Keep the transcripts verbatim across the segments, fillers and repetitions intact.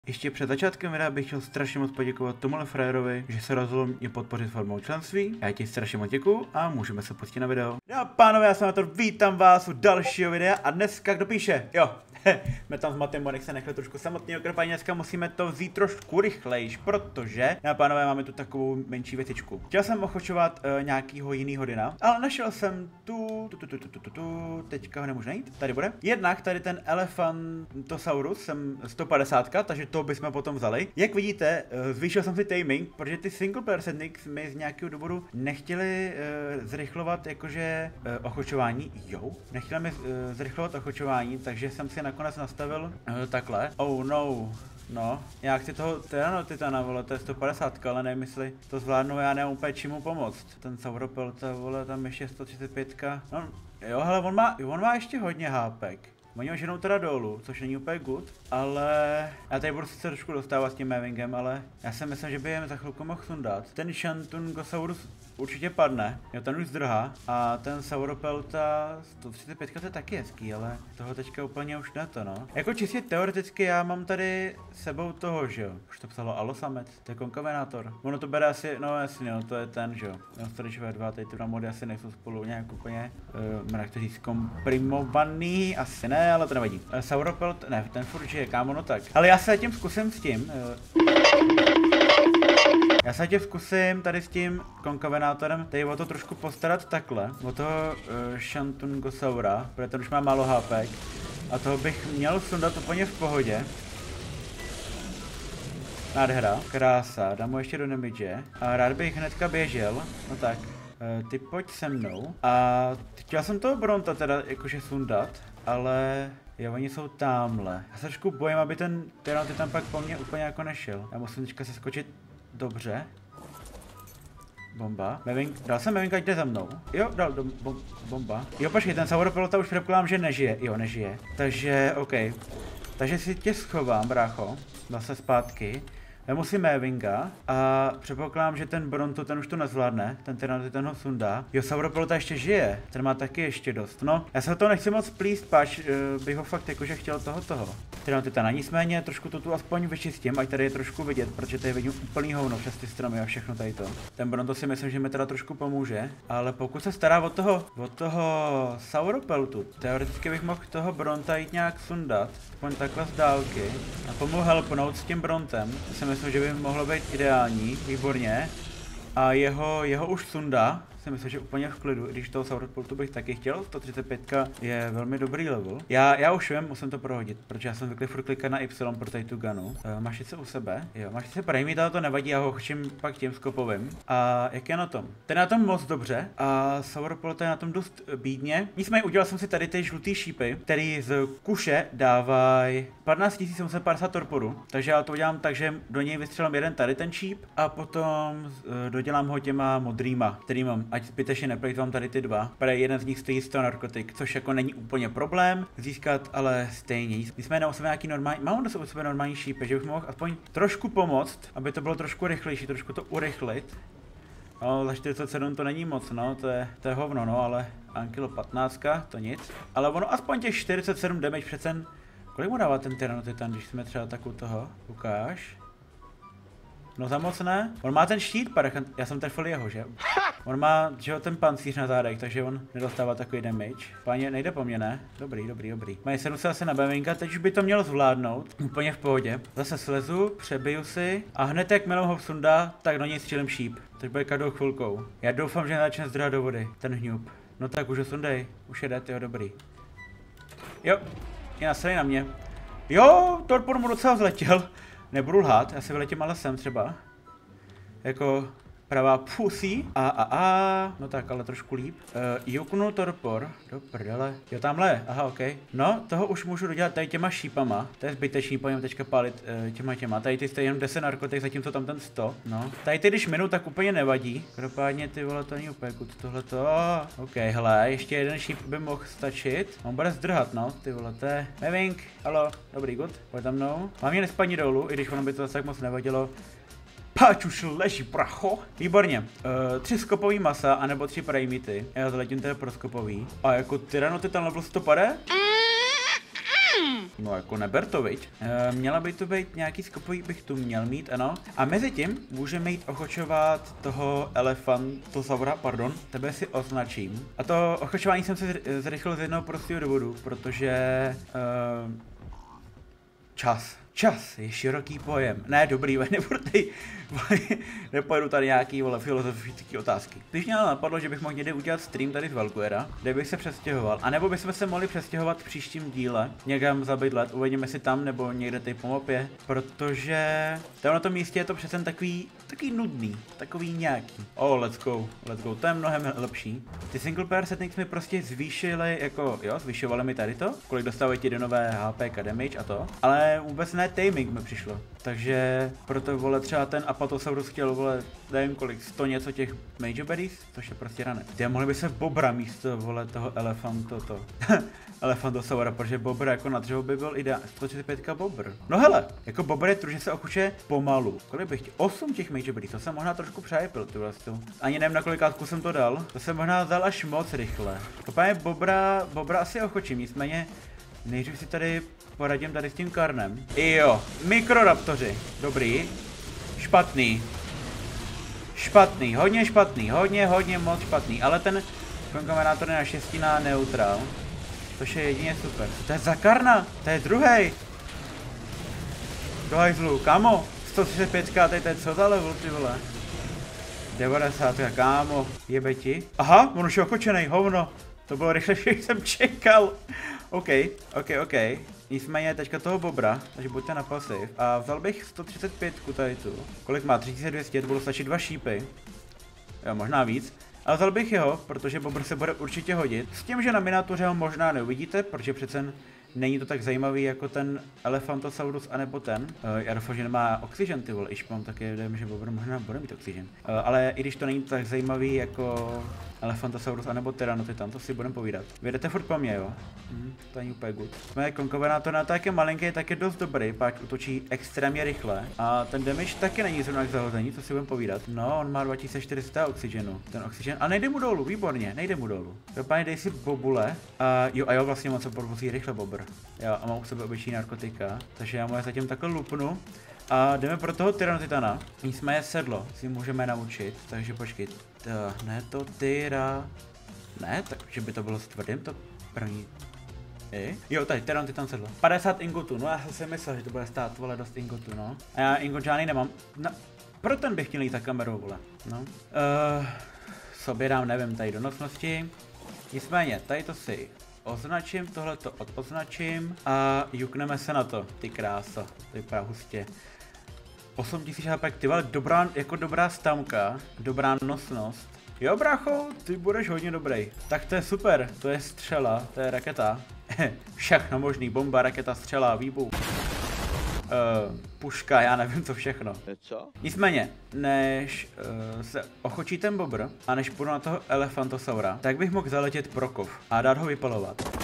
Ještě před začátkem videa bych chtěl strašně moc poděkovat tomuhle frajerovi, že se rozhodl mě podpořit formou členství. Já ti strašně moc děkuju a můžeme se pustit na video. No pánové, já jsem na to, vítám vás u dalšího videa a dneska kdo píše? Jo, jsme tam s Matem Bonek se nechali trošku samotného krpání, dneska musíme to vzít trošku rychlejš, protože, no pánové, máme tu takovou menší věcičku. Chtěl jsem ochočovat uh, nějakýho jinýho dina, ale našel jsem tu, tu, tu, tu, tu, tu, tu, tu, teďka ho nemůžu najít, tady bude. Jednak tady ten Elephantosaurus jsem sto padesát, takže to bychom potom vzali. Jak vidíte, uh, zvýšil jsem si taming, protože ty single player settings mi z nějakého důvodu nechtěli uh, zrychlovat jakože uh, ochočování, jo, nechtěli mi uh, zrychlovat ochočování, takže jsem si nakonec nastavil uh, takhle. Oh no. No, jak si toho Tyranotitana, vole, to je sto padesát, ale nevím, jestli to zvládnu, já nevím úplně čemu pomoct. Ten Sauropelta, vole, tam ještě sto třicet pět. No, jo, hele, on má, on má ještě hodně hápek. Oni ho ženou teda dolů, což není úplně good, ale já tady budu sice trošku dostávat s tím Mavingem, ale já si myslím, že by jen za chvilku mohl sundat. Ten Shantungosaurus určitě padne, jo, ten už zdrhá a ten Sauropelta sto třicet pět to je taky hezký, ale toho teďka úplně už ne to, no. Jako čistě teoreticky já mám tady sebou toho, že jo, už to psalo Alosamet, to je konkavenátor. Ono to bere asi, no jasně, no, to je ten, že jo, Nostradžové dva, tady ty dva mody asi nejsou spolu nějak úplně, uh, jak to říct, komprimovaný, asi ne, ale to nevadí. Uh, Sauropelt, ne, ten furt žije, kámo, no tak. Ale já se tím zkusím s tím. Uh, já se tím zkusím tady s tím konkavenátorem tady o to trošku postarat takhle. O toho uh, Shantungosaura, protože ten už má málo hápek. A toho bych měl sundat úplně v pohodě. Nádhera, krása, dám mu ještě do damage. A rád bych hnedka běžel, no tak. Uh, ty pojď se mnou. A chtěl jsem toho Bronta teda jakože sundat, ale jo, oni jsou tamhle. Já se trošku bojím, aby ten Tyrannoty tam pak po mně úplně jako nešel. Já musím teďka se skočit dobře. Bomba. Maving, dal jsem Mavinka, jde za mnou. Jo, dal do, bom, bomba. Jo, počkej, ten Sauropelta už předpokládám, že nežije. Jo, nežije. Takže, OK. Takže si tě schovám, brácho. Zase zpátky. Já musím Mavinga a předpokládám, že ten Bronto, ten už to nezvládne, ten Tyrannoty ten ho sundá. Jo, Sauropelta ještě žije, ten má taky ještě dost. No, já se to nechci moc plíst, páč uh, bych ho fakt jakože chtěl toho toho. Tyrannotytana, nicméně trošku to tu aspoň vyčistím, ať tady je trošku vidět, protože tady vidím úplný hovno přes ty stromy a všechno tady to. Ten Bronto si myslím, že mi teda trošku pomůže, ale pokud se stará o toho, o toho Sauropeltu, teoreticky bych mohl toho Bronta jít nějak sundat, aspoň takhle z dálky a pomohl helpnout s tím Brontem. Myslím, že by mohlo být ideální, výborně. A jeho, jeho už sunda, si myslím, že úplně v klidu, i když toho Sauropeltu bych taky chtěl, sto třicet pět je velmi dobrý level. Já, já už vím, musím to prohodit, protože já jsem zvyklý furt klikat na Y pro tady tu gunu. Uh, máš něco u sebe? Jo, máš něco Primate, ale to nevadí, já ho chčím pak tím skopovým. A jak je na tom? Ten je na tom moc dobře a Sauropelta je na tom dost bídně. Nicméně udělal jsem si tady ty žlutý šípy, který z kuše dávají patnáct tisíc sedm set padesát torporu. Takže já to udělám tak, že do něj vystřelím jeden tady ten šíp a potom uh, dodělám ho těma modrýma, který mám. Ať zbytečně neplejtvám tady ty dva. Protože jeden z nich stojí sto narkotik, což jako není úplně problém získat, ale stejně. Nicméně na sebe nějaký normální, mám u sebe normální šípy, že bych mohl aspoň trošku pomoct, aby to bylo trošku rychlejší, trošku to urychlit. No, za čtyřicet sedm to není moc, no, to je, to je hovno, no, ale Ankilo patnáct, to nic. Ale ono aspoň těch čtyřicet sedm damage přece, kolik mu dává ten Tyrannotitan, když jsme třeba tak u toho, ukáž. No za moc ne. On má ten štít, parachan... já jsem trefil jeho, že? On má, že jo, ten pancíř na zádech, takže on nedostává takový damage. Páně, nejde po mně, ne? Dobrý, dobrý, dobrý. Mají sedm se asi na Mavinga, teď už by to mělo zvládnout. Úplně v pohodě. Zase slezu, přebiju si a hned jak Melon ho sundá, tak do něj střílím šíp. Teď bude každou chvilkou. Já doufám, že nezačne zdrhat do vody, ten hňup. No tak už ho sundej, už jede, jo, dobrý. Jo, je nasledný na mě. Jo, torpor mu docela vzletěl. Nebudu lhát, já si vyletím ale sem třeba. Jako pravá pusí. A a a. No tak, ale trošku líp. Uh, juknu torpor. Do prdele. Jo, tamhle. Aha, ok. No, toho už můžu dodělat tady těma šípama. To je zbytečný, pojďme teďka pálit uh, těma těma. Tady ty jste jenom deset narkotik, zatímco tam ten sto. No. Tady ty, když minu, tak úplně nevadí. Každopádně ty vole, to není úplně kut tohleto. Ok, hele, ještě jeden šíp by mohl stačit. On bude zdrhat, no, ty vole, to je. Maving, halo, dobrý, good. Pojď tam mnou. Mám mě nespadni dolů, i když ono by to zase tak moc nevadilo. Páč už leží, pracho. Výborně. Uh, tři skopový masa, anebo tři primity. Já zaletím teda pro skopový. A jako Tyrannotitan level sto pade? No jako neber to, viď? E, měla by to být nějaký skopový, bych tu měl mít, ano. A mezi tím můžeme jít ochočovat toho elefantosaura, pardon, tebe si označím. A to ochočování jsem se zrychlil z jednoho prostého důvodu, protože... E, čas. Čas je široký pojem. Ne, dobrý, nebudu tady, nepojedu tady nějaký, vole, filozofické otázky. Když mě napadlo, že bych mohl někdy udělat stream tady z Valguera, kde bych se přestěhoval, anebo bychom se mohli přestěhovat v příštím díle, někam za bydlet, uvidíme si tam, nebo někde tady po mapě, protože tam na tom místě je to přece takový, takový nudný, takový nějaký. Oh, let's go, let's go, to je mnohem lepší. Ty single player settings mi prostě zvýšily, jako, jo, zvyšovaly mi tady to, kolik dostávají ti do nové H P a damage a to, ale vůbec ne taming mi přišlo. Takže proto, vole, třeba ten Apatosaurus chtěl, vole, nevím kolik, sto něco těch Major Berries, což je prostě rané. Ty mohli by se Bobra místo, vole, toho elefanto, to. Elefantosaura, protože Bobr jako na dřevo by byl ideální. sto třicet pět Bobr. No hele, jako Bobr je true, že se okuče pomalu. Kolik bych chtěl? osm těch Major Berries, to jsem možná trošku přejepil, ty vlastně. Ani nevím, na kolikátku jsem to dal. To jsem možná dal až moc rychle. Kopáně Bobra, Bobra asi ochočím, nicméně nejdřív si tady poradím tady s tím Karnem. Jo, mikroraptoři. Dobrý. Špatný. Špatný, hodně špatný, hodně, hodně moc špatný, ale ten konkomenátor je naštěstí na neutral. Což je jedině super. Co to je za Karna? To je druhej. Do hajzlu, kámo. sto třicet pět, tady to je co za level, ty vole. devadesát, kámo, jebe ti. Aha, on už je okočenej, hovno. To bylo rychlejší, než jsem čekal. OK, OK, OK. Nicméně teďka toho Bobra, takže buďte na pasiv. A vzal bych sto třicet pět tady tu. Kolik má? tři tisíce dvě stě, to budou stačit dva šípy. Jo, možná víc. Ale vzal bych jeho, protože Bobr se bude určitě hodit. S tím, že na miniatuře ho možná neuvidíte, protože přece není to tak zajímavý jako ten Elefantosaurus anebo ten. Uh, já doufám, že nemá oxygen, ty vole, iž mám také dojem, že Bobr možná bude mít oxygen. Uh, ale i když to není tak zajímavý jako Elefantosaurus anebo Tyrannotitan, to si budeme povídat. Vědete furt po mně, jo? Hm, to není úplně good. Moje konkovenátor na to, jak je malinký, tak je dost dobrý, pak útočí extrémně rychle. A ten damage taky není zrovna k zahození, co si budeme povídat. No, on má dva tisíce čtyři sta oxygenu. Ten oxygen. A nejde mu dolů, výborně, nejde mu dolů. Dopáně dej si bobule. A jo, a jo, vlastně moc se podvozí rychle Bobr. Jo, a mám u sebe obyčejný narkotika, takže já mu je zatím takhle lupnu. A jdeme pro toho Tyrannotitana. Nicméně sedlo si můžeme naučit, takže počkej. To, ne to Tyra... Ne, takže by to bylo s tvrdým to první... I? Jo, tady Tyrannotitán sedlo. padesát ingotů, no já jsem si myslel, že to bude stát, vole, dost ingotů, no. A já ingot žádný nemám. No, pro ten bych chtěl jít ta kamerou, vole. No. Uh, sobě dám, nevím, tady donosnosti. Nicméně, tady to si označím, tohle to označím a jukneme se na to, ty krása, to vypadá hustě. osm tisíc H P, ty vole, dobrá, jako dobrá stamka, dobrá nosnost. Jo, brácho, ty budeš hodně dobrý. Tak to je super, to je střela, to je raketa. Všechno možný, bomba, raketa, střela, výbuch. Uh, puška, já nevím co všechno. Co? Nicméně, než uh, se ochočí ten Bobr a než půjdu na toho Elefantosaura, tak bych mohl zaletět Prokov a dát ho vypalovat.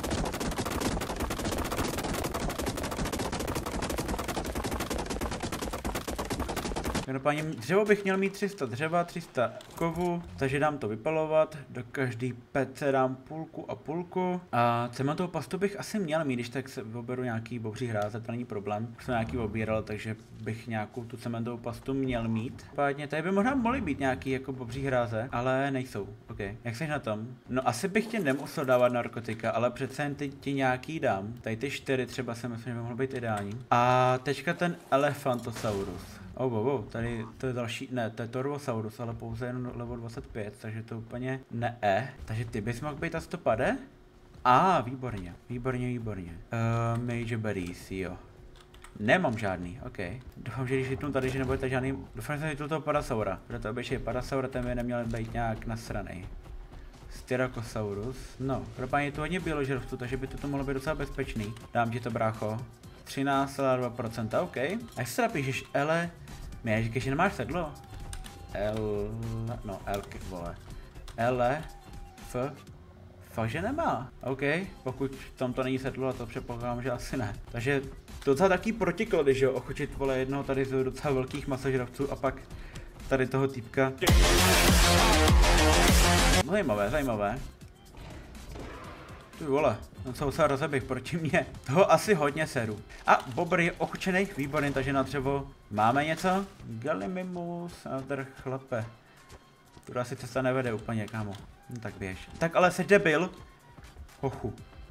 Každopádně dřevo bych měl mít tři sta dřeva, tři sta kovu, takže dám to vypalovat, do každý pece dám půlku a půlku. A cementovou pastu bych asi měl mít, když tak se oberu nějaký bobří hráze, to není problém. Už jsem nějaký obíral, takže bych nějakou tu cementovou pastu měl mít. Pádně tady by možná mohly být nějaký jako bobří hráze, ale nejsou. OK, jak jsi na tom? No asi bych tě nemusel dávat narkotika, ale přece jen ty ti nějaký dám. Tady ty čtyři třeba si myslím, že by mohlo být ideální. A teďka ten Elefantosaurus. Oh, oh, oh, tady to je další, ne, to je Torvosaurus, ale pouze jen level dvacet pět, takže to úplně ne -e. Takže ty bys mohl být a stopade? A, ah, výborně, výborně, výborně. Uh, Major Berries, jo. Nemám žádný, ok. Doufám, že když hitnu tady, že nebudete žádný, doufám, že jsem hitnul toho Parasaura. Protože to obyčej Parasaura, ten by neměl být nějak nasranej. Styracosaurus, no, propáně je to hodně běložravců, takže by to mohlo být docela bezpečný. Dám ti to, brácho. třináct celá dva procenta, OK. A jak se teda píšeš, Ele... Mě říkáš, že nemáš sedlo? L... No, L, vole. L, F... Fakt, že nemá. OK, pokud tam to není sedlo, a to předpokládám, že asi ne. Takže to docela taký protiklady, že jo, ochočit, vole, jednoho tady z docela velkých masožravců a pak tady toho týpka. Zajímavé, zajímavé. Ty vole, No co se rozeběh proti mě. Toho asi hodně seru. A bobr je ochučený, výborný, takže na dřevo máme něco. Galimimus, nadr chlape. Tu asi cesta nevede úplně, kámo. No tak běž. Tak ale se debil. Hochu.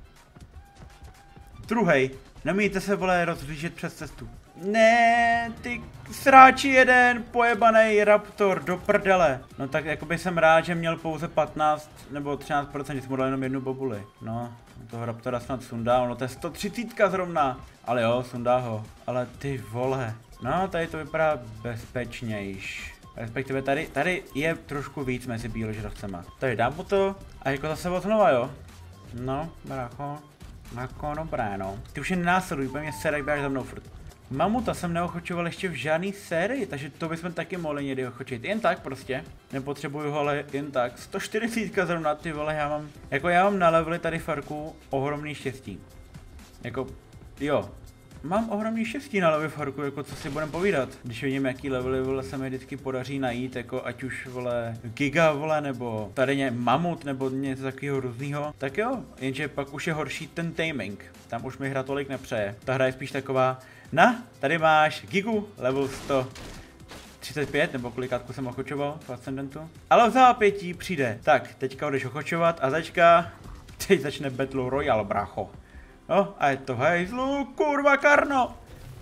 Druhej. Nemůžete se, vole, rozhlížet přes cestu. Ne, ty sráči jeden, pojebaný raptor, do prdele. No tak jakoby jsem rád, že měl pouze patnáct nebo třináct procent, že jsem mu dal jenom jednu bobuli. No, toho raptora snad sundá, ono to je sto třicet zrovna. Ale jo, sundá ho. Ale ty vole. No, tady to vypadá bezpečnějš. Respektive tady, tady je trošku víc mezi bíložravcema. Takže dám mu to a jako zase od znova, jo. No, brácho. Jako dobré, no. Ty už je nenásleduj, úplně mě sere, jak běháš za mnou furt. Mamuta jsem neochočoval ještě v žádný sérii, takže to bychom taky mohli někdy ochočit. Jen tak prostě. Nepotřebuju ho, ale jen tak. sto čtyřicet zrovna, ty vole, já mám... Jako já mám na leveli tady Farku ohromný štěstí. Jako, jo. Mám ohromný štěstí na leveli Farku, jako co si budem povídat. Když vidím, jaký levely, vole, se mi vždycky podaří najít, jako ať už, vole, giga, vole, nebo tady ně mamut, nebo něco takového různýho. Tak jo, jenže pak už je horší ten taming. Tam už mi hra tolik nepřeje. Ta hra je spíš taková, na, tady máš gigu, level sto třicet pět, nebo kolikátku jsem ochočoval v Ascendentu. Ale v zápětí přijde. Tak, teďka budeš ochočovat a začka, teď začne Battle Royale, brácho. No, a je to hejzlu, kurva Karno.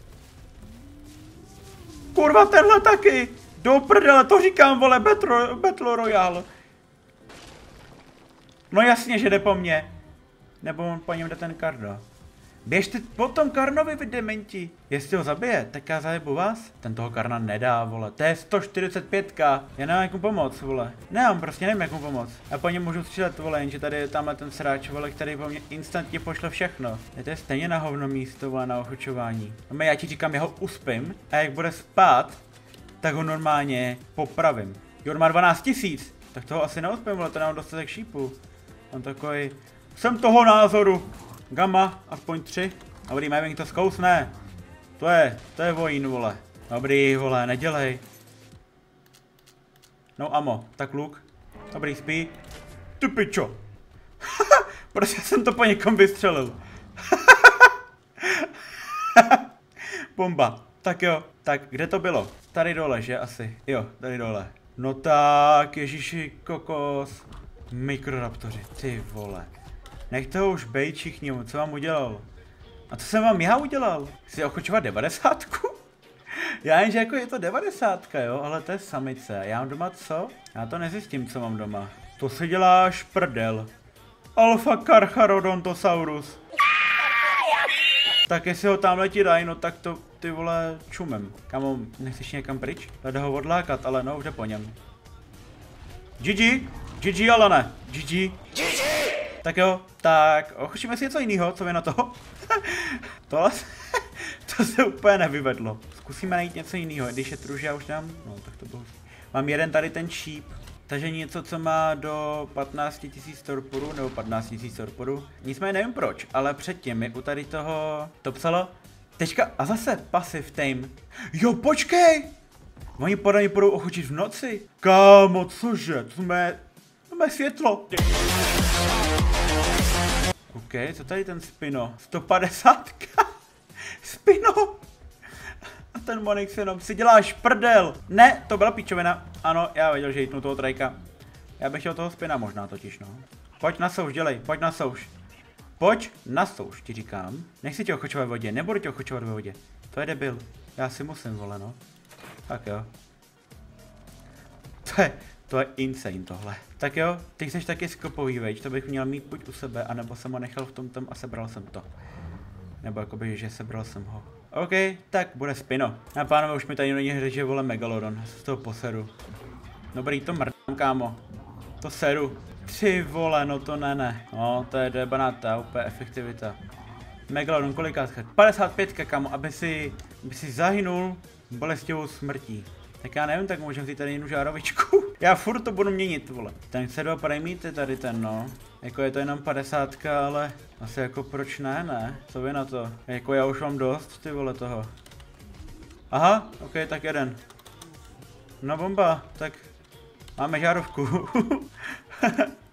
Kurva tenhle taky. Do prdele, to říkám, vole, Battle, Battle Royale. No jasně, že jde po mně. Nebo po něm jde ten Karno. Běžte po tom Karnovi, vy dementi. Jestli ho zabije, tak já zajebu vás. Ten toho Karna nedá, vole. To je sto čtyřicet pět. Já nemám jak mu pomoct, vole. Nemám, prostě nevím jak mu pomoct. A po něm můžu střílet, vole, jenže tady je tamhle ten sráč, vole, který po mně instantně pošle všechno. Je to je stejně na hovno místo, vole, na ochočování. A já ti říkám, já ho uspím a jak bude spát, tak ho normálně popravím. Jo, on má dvanáct tisíc. Tak toho asi neuspím, vole, to nemám dostatek šípu. On takový. Jsem toho názoru. Gamma, aspoň tři. Dobrý, Maving to zkousne. To je, to je vojín, vole. Dobrý, vole, nedělej. No amo, tak luk. Dobrý, spí. Ty pičo. Prostě jsem to po někom vystřelil. Bomba. Tak jo, tak kde to bylo? Tady dole, že asi? Jo, tady dole. No tak, ježiši, kokos. Mikroraptoři, ty vole. Nechte ho už bejt všichni, co vám udělal? A co jsem vám já udělal? Chci ochočovat devadesátku? Já jenže jako je to devadesátka, jo, ale to je samice. Já mám doma co? Já to nezjistím, co mám doma. To si děláš prdel. Alfa Carcharodontosaurus. Tak jestli ho tam letí dají, no tak to ty vole čumem. Kamo, nechceš někam pryč? Leda ho odlákat, ale no, už jde po něm. G G, G G, ale ne. G G. Tak jo, tak ochočíme si něco jiného, co je na to? Tohle to se úplně nevyvedlo. Zkusíme najít něco jiného, když je truž, já už dám, no tak to bylo. Mám jeden tady ten šíp, takže něco, co má do patnáct tisíc torpurů, nebo patnáct tisíc torpurů. Nicméně nevím proč, ale předtím mi u tady toho to psalo, teďka a zase passive tame. Jo, počkej! Oni podle mě budou ochočit v noci. Kámo, cože, to jsme, to máme světlo. OK, co tady ten Spino? sto padesát. Spino! A ten Monix jenom si děláš prdel. Ne, to byla píčovina. Ano, já věděl, že jitnu toho trajka. Já bych chtěl toho Spina možná totiž, no. Pojď na souš, dělej, pojď na souš. Pojď na souš, ti říkám. Nechci tě ochočovat ve vodě, nebudu tě ochočovat ve vodě. To je debil. Já si musím, vole, no. Tak jo. To je, to je insane tohle. Tak jo, ty chceš taky skopový, veď, to bych měl mít buď u sebe, anebo jsem ho nechal v tom tom a sebral jsem to. Nebo jakoby, že sebral jsem ho. OK, tak bude Spino. A pánové, už mi tady není hře, že vole Megalodon, z toho poseru. Dobrý, to mrdám, kámo. To seru. Ty vole, no to ne, ne. No, to je debanata, úplně efektivita. Megalodon, kolikátka? padesát pět, kámo, aby si, aby si zahynul bolestivou smrtí. Tak já nevím, tak můžeme vzít tady jinou žárovičku. Já furt to budu měnit, vole. Ten C dva Primate je tady ten, no. Jako je to jenom padesátka, ale asi jako proč ne, ne? Co vy na to? Jako já už mám dost, ty vole, toho. Aha, ok, tak jeden. No bomba, tak máme žárovku.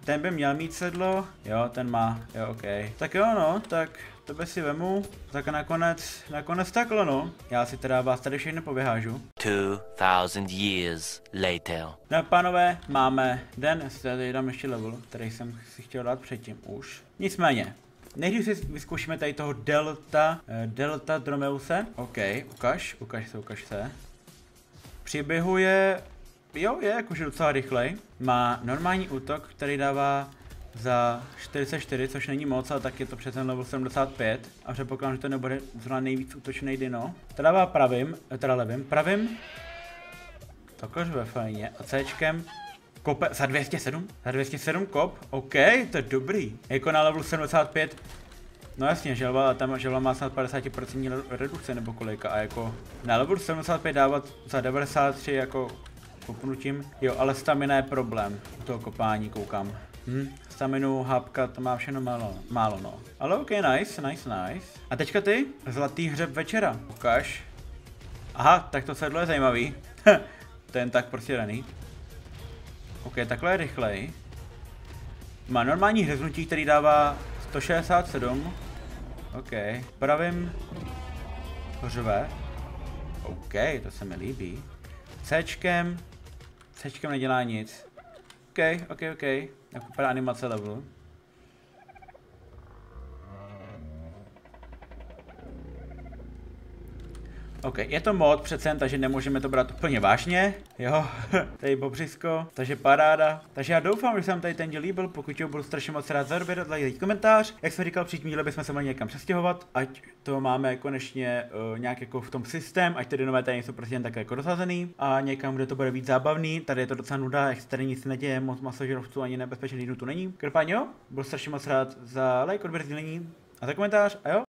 ten by měl mít sedlo, jo, ten má, jo, ok. Tak jo, no, tak tebe si vemu, tak nakonec, nakonec takhle, no. Já si teda vás tady všechny povyhážu. Two thousand years later. No, pánové, máme den, tady dám ještě level, který jsem si chtěl dát předtím už. Nicméně, nejdřív si vyzkoušíme tady toho Delta, eh, Delta Dromeuse. OK, ukaž, ukaž se, ukaž se. Přiběhuje, jo, je jakože docela rychlej. Má normální útok, který dává za čtyřicet čtyři, což není moc, ale tak je to přece level sedmdesát pět. A předpokládám, že to nebude zrovna nejvíc útočný dino. To dává pravým, teda levým, pravým. Takhle ve fajně. A Cčkem kope za dvě stě sedm? Za dvě stě sedm kop? OK, to je dobrý. Jako na levelu sedmdesát pět. No jasně, želva, tam želva má snad padesát procent redukce nebo kolika a jako na levelu sedmdesát pět dávat za devadesát tři jako kopnutím. Jo, ale stamina je problém u toho kopání, koukám. Hm, staminu, hápka, to má všechno málo, málo no. Ale ok, nice, nice, nice. A teďka ty, zlatý hřeb večera, ukáž. Aha, tak to sedlo je zajímavý. To jen tak prostě daný. Ok, takhle je rychlej. Má normální hřeznutí, který dává sto šedesát sedm. Ok, pravým hořové. Ok, to se mi líbí. Cčkem. Cčkem nedělá nic. Ok, ok, ok. Jak vypadá animace levelu. OK, je to mod přece, takže nemůžeme to brát úplně vážně, jo, tady bobřisko, takže paráda. Takže já doufám, že se vám tady ten díl líbil, pokud jo, budu strašně moc rád za odběr, dejte komentář. Jak jsem říkal, příští díle bychom se měli někam přestěhovat, ať to máme konečně uh, nějak jako v tom systém, ať ty nové tady nejsou prostě jen tak jako dosazený a někam, kde to bude víc zábavný. Tady je to docela nuda, jak se tady nic neděje, moc masožrovců ani nebezpečných lidů tu není. Každopádně jo, budu strašně moc rád za like, odběr, sdílení a za komentář a jo,